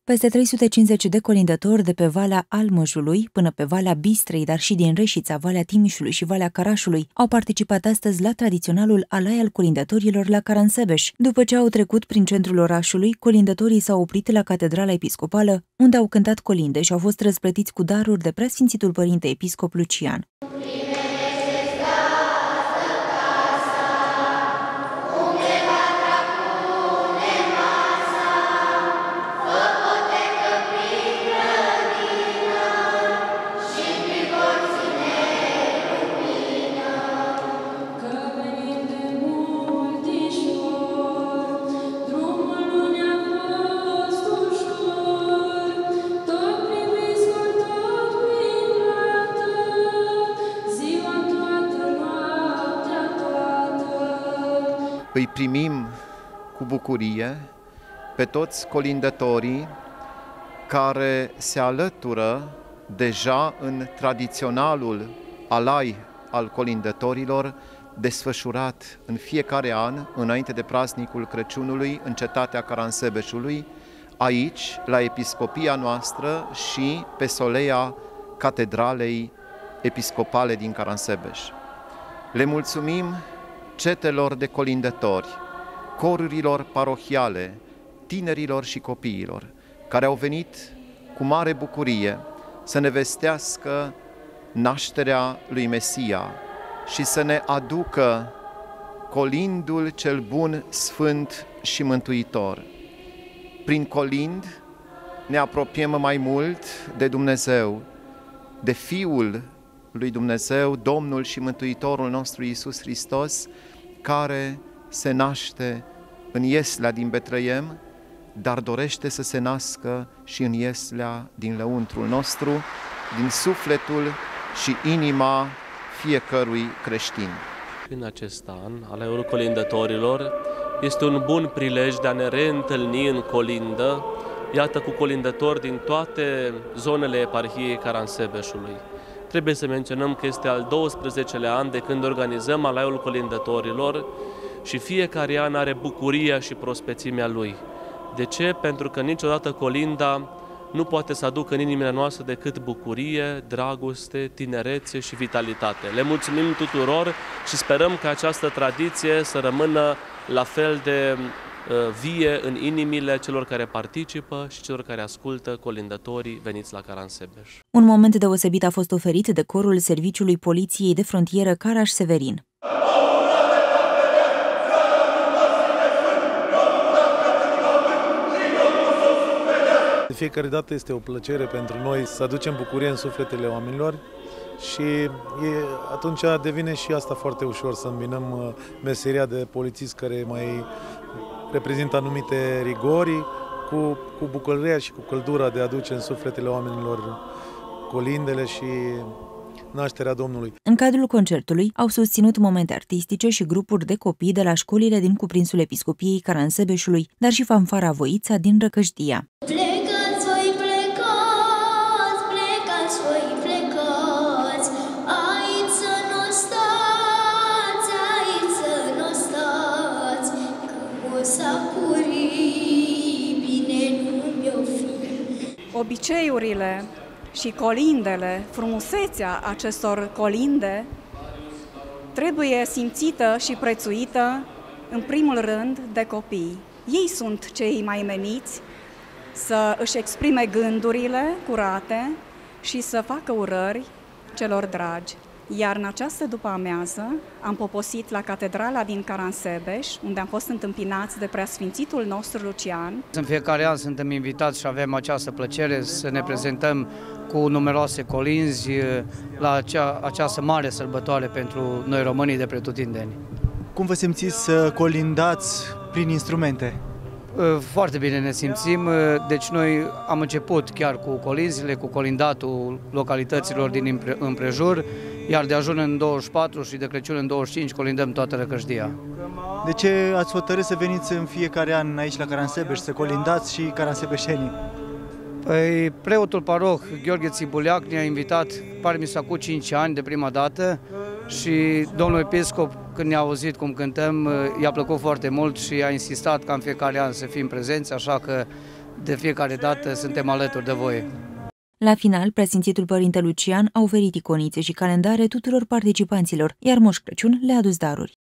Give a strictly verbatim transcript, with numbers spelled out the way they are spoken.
Peste trei sute cincizeci de colindători de pe Valea Almăjului până pe Valea Bistrei, dar și din Reșița, Valea Timișului și Valea Carașului, au participat astăzi la tradiționalul alai al colindătorilor la Caransebeș. După ce au trecut prin centrul orașului, colindătorii s-au oprit la Catedrala Episcopală, unde au cântat colinde și au fost răsplătiți cu daruri de Preasfințitul Părinte Episcop Lucian. Îi primim cu bucurie pe toți colindătorii care se alătură deja în tradiționalul alai al colindătorilor desfășurat în fiecare an, înainte de praznicul Crăciunului, în cetatea Caransebeșului, aici, la episcopia noastră și pe soleia Catedralei Episcopale din Caransebeș. Le mulțumim cetelor de colindători, corurilor parohiale, tinerilor și copiilor, care au venit cu mare bucurie să ne vestească nașterea lui Mesia și să ne aducă colindul cel bun, sfânt și mântuitor. Prin colind ne apropiem mai mult de Dumnezeu, de Fiul lui Dumnezeu, Domnul și Mântuitorul nostru Iisus Hristos, care se naște în ieslea din Betleem, dar dorește să se nască și în ieslea din lăuntrul nostru, din sufletul și inima fiecărui creștin. În acest an, alaiul colindătorilor, este un bun prilej de a ne reîntâlni în colindă, iată, cu colindători din toate zonele eparhiei Caransebeșului. Trebuie să menționăm că este al douăsprezecelea an de când organizăm alaiul colindătorilor și fiecare an are bucuria și prospețimea lui. De ce? Pentru că niciodată colinda nu poate să aducă în inimile noastre decât bucurie, dragoste, tinerețe și vitalitate. Le mulțumim tuturor și sperăm că această tradiție să rămână la fel de vie în inimile celor care participă și celor care ascultă colindătorii veniți la Caransebeș. Un moment deosebit a fost oferit de corul Serviciului Poliției de Frontieră Caraș-Severin. De fiecare dată este o plăcere pentru noi să aducem bucurie în sufletele oamenilor și e, atunci devine și asta foarte ușor, să îmbinăm meseria de polițist care mai reprezintă anumite rigori cu, cu bucălăria și cu căldura de a aduce în sufletele oamenilor colindele și nașterea Domnului. În cadrul concertului au susținut momente artistice și grupuri de copii de la școlile din cuprinsul Episcopiei Caransebeșului, dar și fanfara Voița din Răcăștia. Obiceiurile și colindele, frumusețea acestor colinde trebuie simțită și prețuită în primul rând de copii. Ei sunt cei mai meniți să își exprime gândurile curate și să facă urări celor dragi. Iar în această după-amiază am poposit la Catedrala din Caransebeș, unde am fost întâmpinați de Preasfințitul nostru Lucian. În fiecare an suntem invitați și avem această plăcere să ne prezentăm cu numeroase colinzi la acea, această mare sărbătoare pentru noi românii de pretutindeni. Cum vă simțiți să colindați prin instrumente? Foarte bine ne simțim, deci noi am început chiar cu colinzile, cu colindatul localităților din împrejur, iar de ajun în douăzeci și patru și de Crăciun în douăzeci și cinci colindăm toată Răcăștia. De ce ați hotărât să veniți în fiecare an aici la Caransebeș, să colindați și caransebeșenii? Păi, preotul paroh Gheorghe Țibuleac ne-a invitat, pare mi s-a cu cinci ani de prima dată, și domnul episcop, când ne-a auzit cum cântăm, i-a plăcut foarte mult și a insistat ca în fiecare an să fim prezenți, așa că de fiecare dată suntem alături de voi. La final, preasfințitul părinte Lucian a oferit iconițe și calendare tuturor participanților, iar Moș Crăciun le-a adus daruri.